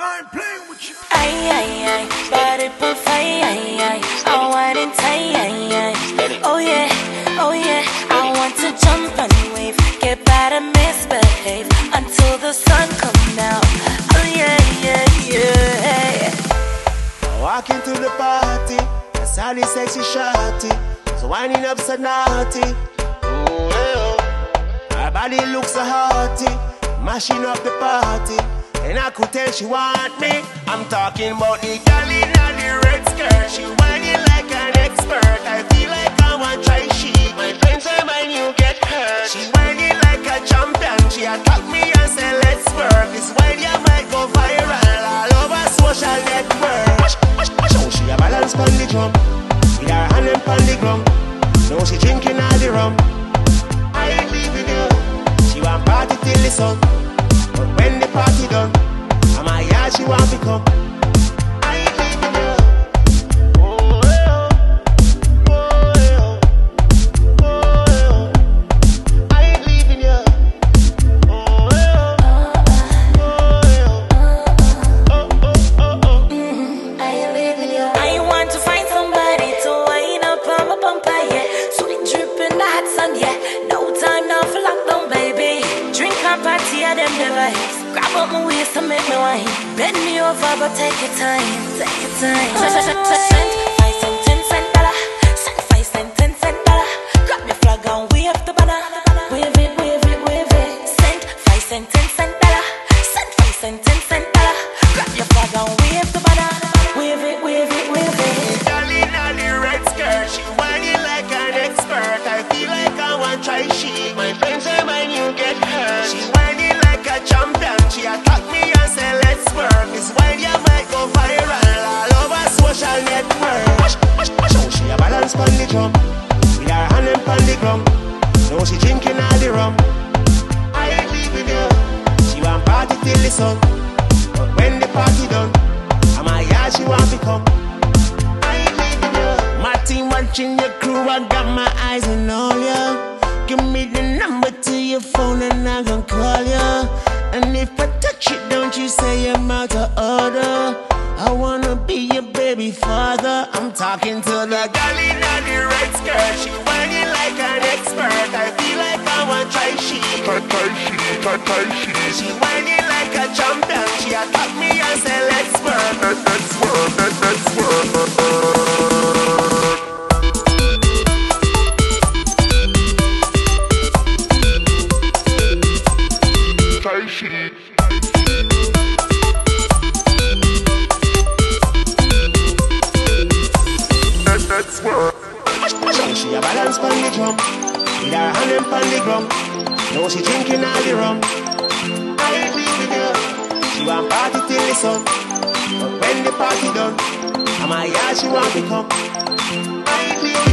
I ain't playing with you. Ay, body per fire, I want it tight, oh yeah, I want to jump and wave, get bad and misbehave, until the sun comes out, oh yeah. Walk into the party, I saw this sexy shorty, so winding up so naughty, her body looks so hearty, mashing up the party. And I could tell she want me. I'm talking about the girl in the red skirt. She whining like an expert. I feel like I want to try she. My friends say when you get hurt. She whining like a champion. She attack me and say let's work. This whine you might go viral all over social network. So she a balance on the drum, with her hand on the ground. Now she drinking all the rum. I ain't leaving you. She want party till the sun. But when the party done, I'm a yard she want to come. I ain't leaving you. Oh, oh, oh, oh, oh. I ain't leaving you. Oh, oh, oh, oh, oh. I ain't leaving you. I want to find somebody to wind up on my bumper, yeah. Sweet dripping the hot sun, yeah. No time now for lockdown, baby. Drink and party at them device. Grab up my waist and make me wine. Bend me over, but take your time. Take your time. Send 5 cent, 10 cent dollar. Send 5 cent, 10 cent dollar. Grab your flag and wave the banner. Wave it, wave it, wave it. Send 5 cent, 10 cent dollar. Send 5 cent, 10 cent dollar. Grab your flag and wave the banner. Wave it, wave it, wave it. Girl in the red skirt, she whining like an expert. I feel like I want to try she. My friends say when you get hurt. She whining like a champion. She attack me and say let's work. This whine you might go viral all over social network. So she a balance on the drum, with her hand on the ground. Now she drinking all the rum. I ain't leaving you. She want party till the sun. But when the party done, I'm a yard she want to come. I ain't leaving you. My team watching your crew, I got my eyes on all ya. Give me the number to your phone and I gon' call ya. And if I touch it, don't you say I'm out of order. I wanna be your baby father. I'm talking to the girl in the red skirt. She whining like an expert. I feel like I want to try she. She whining like a champion. She attack me and say let's work. Let's work, let's work. Let's work. She a balance on the drum, with her hand on the ground. Now she drinking all the rum. I ain't leaving you. She want party till the sun. But when the party done, I'm a yard she want to come. I ain't leaving you.